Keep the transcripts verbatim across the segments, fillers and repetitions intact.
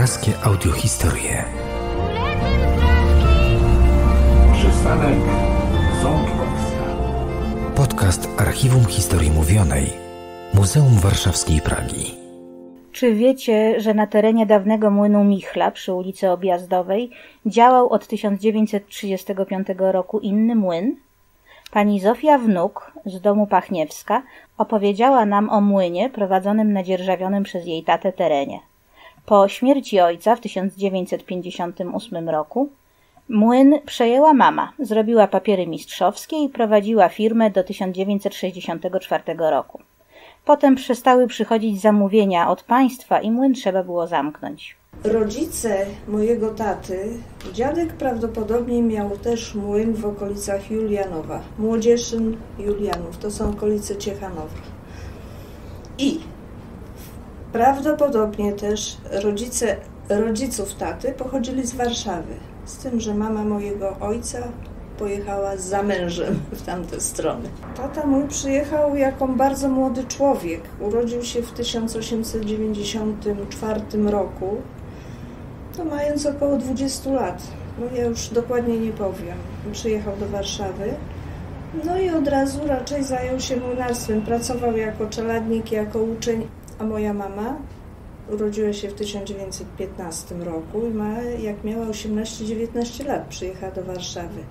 Podlaskie audiohistorie. Przystanek Ząbkowska. Podcast Archiwum Historii Mówionej Muzeum Warszawskiej Pragi. Czy wiecie, że na terenie dawnego młynu Michla przy ulicy Objazdowej działał od tysiąc dziewięćset trzydziestego piątego roku inny młyn? Pani Zofia Wnuk z domu Pachniewska opowiedziała nam o młynie prowadzonym na dzierżawionym przez jej tatę terenie. Po śmierci ojca w tysiąc dziewięćset pięćdziesiątym ósmym roku młyn przejęła mama, zrobiła papiery mistrzowskie i prowadziła firmę do tysiąc dziewięćset sześćdziesiątego czwartego roku. Potem przestały przychodzić zamówienia od państwa i młyn trzeba było zamknąć. Rodzice mojego taty, dziadek prawdopodobnie miał też młyn w okolicach Julianowa. Młodzieszyn, Julianów, to są okolice Ciechanowa. I prawdopodobnie też rodzice rodziców taty pochodzili z Warszawy. Z tym, że mama mojego ojca pojechała za mężem w tamte strony. Tata mój przyjechał jako bardzo młody człowiek. Urodził się w tysiąc osiemset dziewięćdziesiątym czwartym roku, to mając około dwudziestu lat. No ja już dokładnie nie powiem. Przyjechał do Warszawy. No i od razu raczej zajął się młynarstwem. Pracował jako czeladnik, jako uczeń. A moja mama urodziła się w tysiąc dziewięćset piętnastym roku i ma, jak miała osiemnaście dziewiętnaście lat, przyjechała do Warszawy.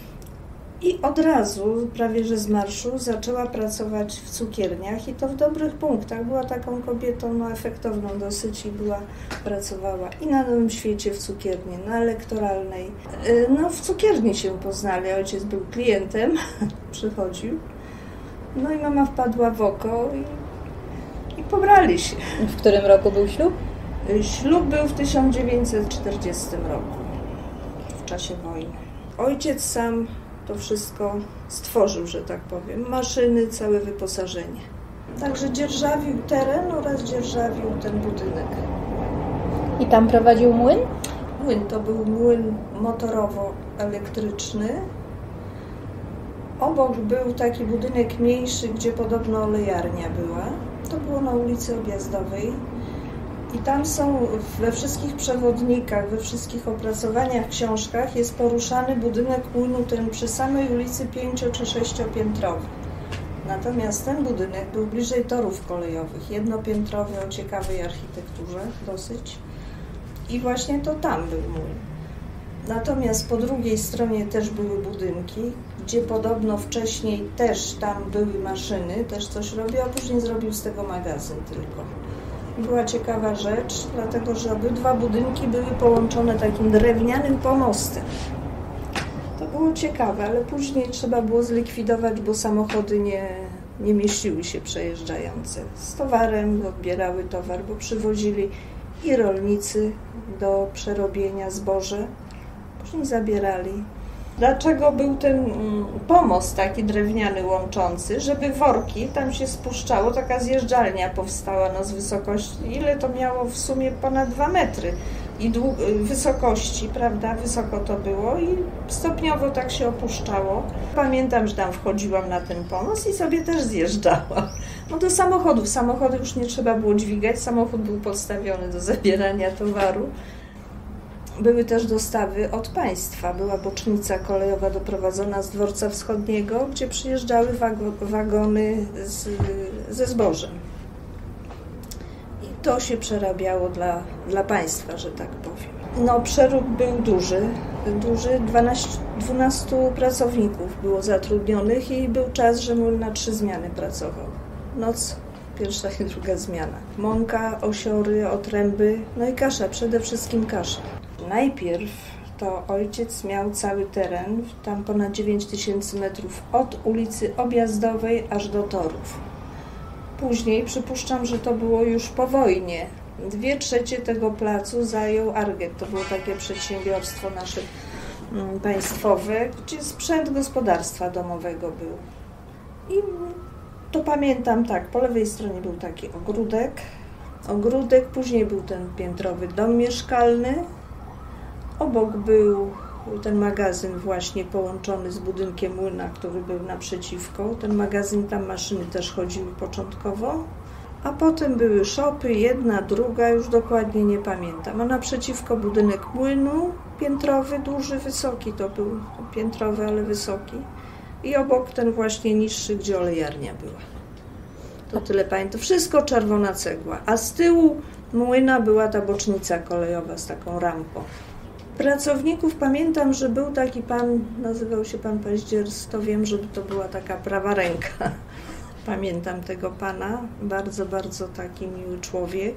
I od razu, prawie że z marszu, zaczęła pracować w cukierniach i to w dobrych punktach. Była taką kobietą no, efektowną dosyć i była, pracowała i na Nowym Świecie w cukierni, na Elektoralnej. No w cukierni się poznali, ojciec był klientem, przychodził. No i mama wpadła w oko i, i pobrali się. W którym roku był ślub? Ślub był w tysiąc dziewięćset czterdziestym roku, w czasie wojny. Ojciec sam to wszystko stworzył, że tak powiem, maszyny, całe wyposażenie. Także dzierżawił teren oraz dzierżawił ten budynek. I tam prowadził młyn? Młyn to był młyn motorowo-elektryczny. Obok był taki budynek mniejszy, gdzie podobno olejarnia była. To było na ulicy Objazdowej. I tam są we wszystkich przewodnikach, we wszystkich opracowaniach, książkach jest poruszany budynek młynu ten przy samej ulicy pięcio- czy sześciopiętrowy. Natomiast ten budynek był bliżej torów kolejowych, jednopiętrowy, o ciekawej architekturze dosyć. I właśnie to tam był młyn. Natomiast po drugiej stronie też były budynki, gdzie podobno wcześniej też tam były maszyny, też coś robił, a później zrobił z tego magazyn tylko. Była ciekawa rzecz, dlatego że obydwa budynki były połączone takim drewnianym pomostem. To było ciekawe, ale później trzeba było zlikwidować, bo samochody nie, nie mieściły się przejeżdżające. Z towarem odbierały towar, bo przywozili i rolnicy do przerobienia zboże, później zabierali. Dlaczego był ten pomost taki drewniany łączący, żeby worki, tam się spuszczało, taka zjeżdżalnia powstała no, z wysokości, ile to miało w sumie ponad dwa metry i dług, wysokości, prawda, wysoko to było i stopniowo tak się opuszczało. Pamiętam, że tam wchodziłam na ten pomost i sobie też zjeżdżałam. No do samochodów, samochody już nie trzeba było dźwigać, samochód był podstawiony do zabierania towaru. Były też dostawy od państwa. Była bocznica kolejowa doprowadzona z dworca wschodniego, gdzie przyjeżdżały wago- wagony z, ze zbożem. I to się przerabiało dla, dla państwa, że tak powiem. No, przerób był duży. duży dwanaście, dwunastu pracowników było zatrudnionych i był czas, że młyn na trzy zmiany pracował. Noc, pierwsza i druga zmiana. Mąka, osiory, otręby, no i kasza, przede wszystkim kasza. Najpierw to ojciec miał cały teren, tam ponad dziewięć tysięcy metrów od ulicy Objazdowej aż do torów. Później przypuszczam, że to było już po wojnie. Dwie trzecie tego placu zajął Arget. To było takie przedsiębiorstwo nasze mm, państwowe, gdzie sprzęt gospodarstwa domowego był. I to pamiętam tak, po lewej stronie był taki ogródek. Ogródek, później był ten piętrowy dom mieszkalny. Obok był ten magazyn właśnie połączony z budynkiem młyna, który był naprzeciwko. Ten magazyn, tam maszyny też chodziły początkowo. A potem były szopy, jedna, druga, już dokładnie nie pamiętam. A naprzeciwko budynek młynu, piętrowy, duży, wysoki to był, piętrowy, ale wysoki. I obok ten właśnie niższy, gdzie olejarnia była. To tyle pamiętam. Wszystko czerwona cegła. A z tyłu młyna była ta bocznica kolejowa z taką rampą. Pracowników pamiętam, że był taki pan, nazywał się pan Paździers, to wiem, że to była taka prawa ręka. Pamiętam tego pana, bardzo, bardzo taki miły człowiek.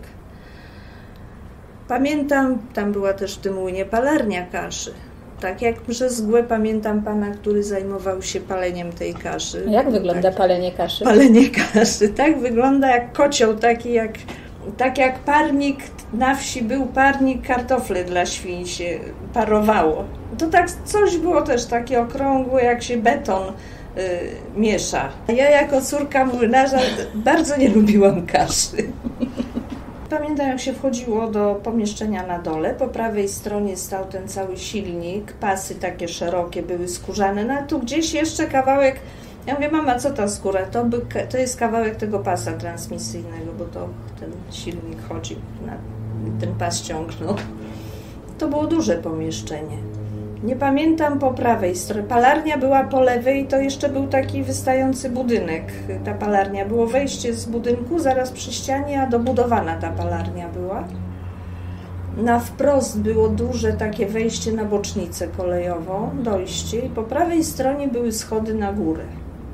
Pamiętam, tam była też w tym młynie palarnia kaszy. Tak jak przez mgłę pamiętam pana, który zajmował się paleniem tej kaszy. Jak wygląda tak, palenie kaszy? Palenie kaszy, tak wygląda jak kocioł, taki jak, tak jak parnik na wsi był parnik, kartofle dla świń się parowało. To tak coś było też takie okrągłe, jak się beton y, miesza. Ja jako córka młynarza bardzo nie lubiłam kaszy. Pamiętam, jak się wchodziło do pomieszczenia na dole, po prawej stronie stał ten cały silnik, pasy takie szerokie były skórzane, no a tu gdzieś jeszcze kawałek, ja mówię, mama, co ta skóra? To, by, to jest kawałek tego pasa transmisyjnego, bo to ten silnik chodzi, na, ten pas ciągnął. To było duże pomieszczenie. Nie pamiętam po prawej stronie. Palarnia była po lewej i to jeszcze był taki wystający budynek. Ta palarnia, było wejście z budynku zaraz przy ścianie, a dobudowana ta palarnia była. Na wprost było duże takie wejście na bocznicę kolejową, dojście i po prawej stronie były schody na górę.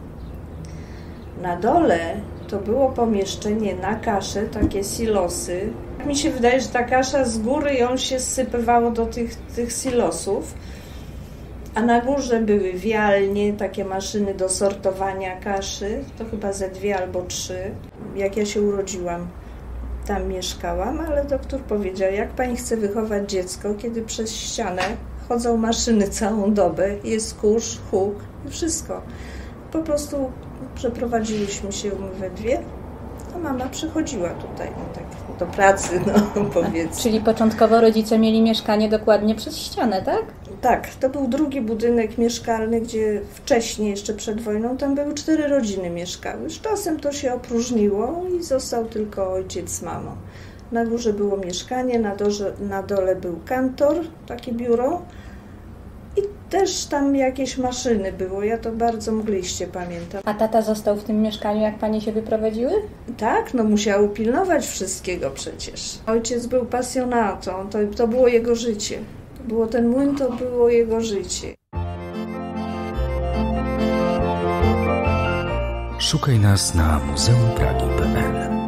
Na dole to było pomieszczenie na kaszę, takie silosy. Mi się wydaje, że ta kasza z góry ją się zsypywało do tych, tych silosów. A na górze były wialnie, takie maszyny do sortowania kaszy, to chyba ze dwie albo trzy. Jak ja się urodziłam, tam mieszkałam, ale doktor powiedział, jak pani chce wychować dziecko, kiedy przez ścianę chodzą maszyny całą dobę, jest kurz, huk i wszystko. Po prostu przeprowadziliśmy się we dwie, a mama przychodziła tutaj no, tak, do pracy, no powiedzmy. Czyli początkowo rodzice mieli mieszkanie dokładnie przez ścianę, tak? Tak, to był drugi budynek mieszkalny, gdzie wcześniej, jeszcze przed wojną, tam były cztery rodziny mieszkały. Z czasem to się opróżniło i został tylko ojciec z mamą. Na górze było mieszkanie, na, dorze, na dole był kantor, takie biuro i też tam jakieś maszyny było. Ja to bardzo mgliście pamiętam. A tata został w tym mieszkaniu, jak panie się wyprowadziły? Tak, no musiał upilnować wszystkiego przecież. Ojciec był pasjonatą, to, to było jego życie. Było ten młyn, to było jego życie. Szukaj nas na muzeum pragi kropka p l.